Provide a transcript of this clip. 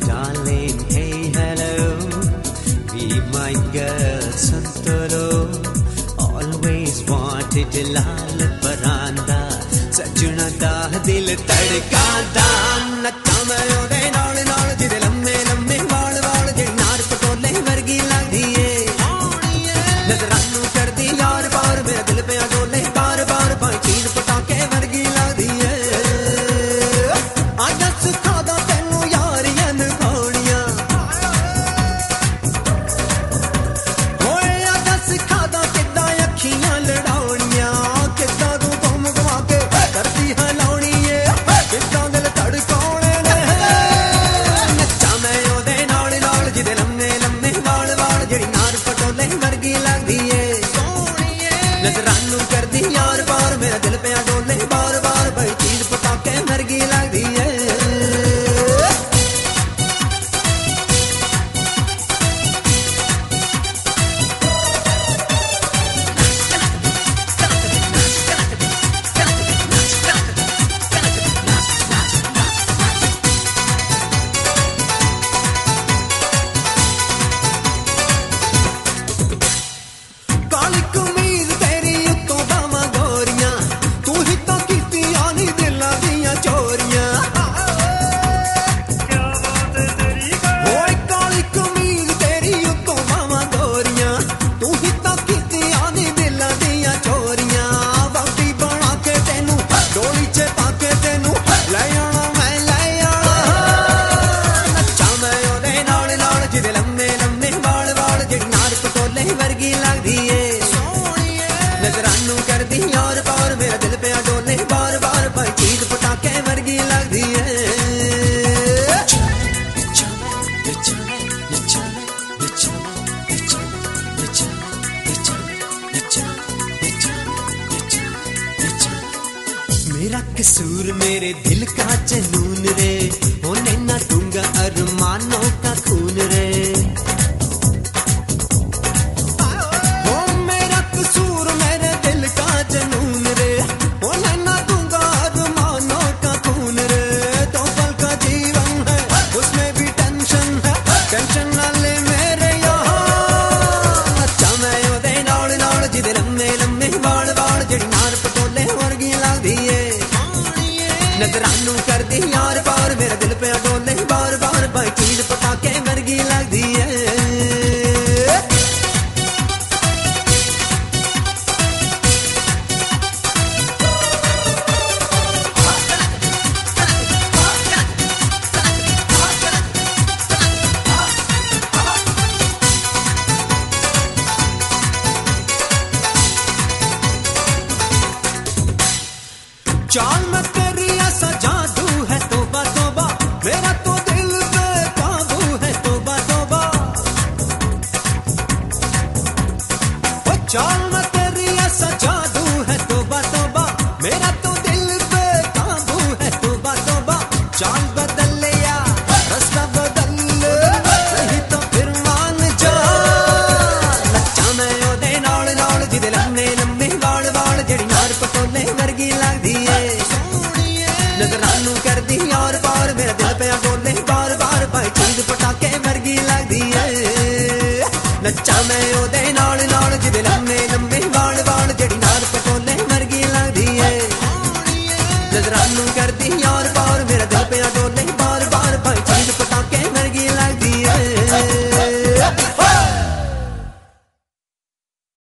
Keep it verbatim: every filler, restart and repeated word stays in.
darling, hey hello, be my girl Santolo. Always wanted to lal paranda, sajna da dil tadka da. Nacha main ode naal naal jide lamme lamme waal waal je naar patole vargi lagdi e. Nazaran nu kardi yaar baar mere dil pe adole baar baar pai cheen patake vargi lagdi e. Aaj sikha da tenu yaariyan thodiyan, hoye aaj sikha da kidda akhiyan ladauniyan, kidda tu ghum ghuma ke kardi halauni e, kidda dil tadkaune ne. Nacha main ode naal naal jide lamme lamme waal waal jehdi naar patole vargi lagdi e. Nazaran nu kardi yaar baar mere dil pe adole baar baar pai cheen patake vargi lagdi e. काली कमीज तेरी उत्तों बावां गोरियां, तू ही तो कीतियां नी दिलां दियां चोरियां। ओए काली कमीज तेरी उत्तों बावां गोरियां, तू ही तो कीतियां नी दिलां दियां चोरियां। वक्ती बना के तेनू डोली च पाके तेनू ले आना मैं ले आना। नच्चा मैं ओदे नाल नाल जिदे लम्मे लम्मे वाल वाल जेड़ी नार पटोले वर्गी लगदी ए। नजरां नू करदी यार पार मेरा दिल पे डोले बार बार भाई चीज पटाके वर्गी लगदी ए। मेरा कसूर मेरे दिल का जनून रे, होने ना दूंगा अरमानों का खून रे। ओ मेरा कसूर मेरे दिल का जनून रे, होने ना दूंगा अरमानों का खून रे। दो पल का जीवन है उसमें भी टेंशन है, टेंशन ना ले मेरे यहाँ। नच्चा मैं ओदे नाल नाल जिदे लम्मे लम्मे वाल वाल जेड़ी नार पटोले वर्गी लगदी ए। नजरां नू करदी यार पार मेरा दिल पे डोले बार बार भाई चीज पटाके वर्गी लगदी ए। चाल मैं तेरी ऐसा जादू है तौबा तौबा, मेरा तो दिल पे काबू है तौबा तौबा। ओ चाल मैं तेरी ऐसा जादू है तौबा तौबा, मेरा तो दिल पे काबू है तौबा तौबा। चाल बदल लिया रास्ता बदल नहीं तो फिर मान जा। नच्चा मैं ओदे नाल नाल जिदे लम्मे लम्मे वाल वाल जेड़ी नार पटोले वर्गी लगदी ए। नजरां नू करदी यार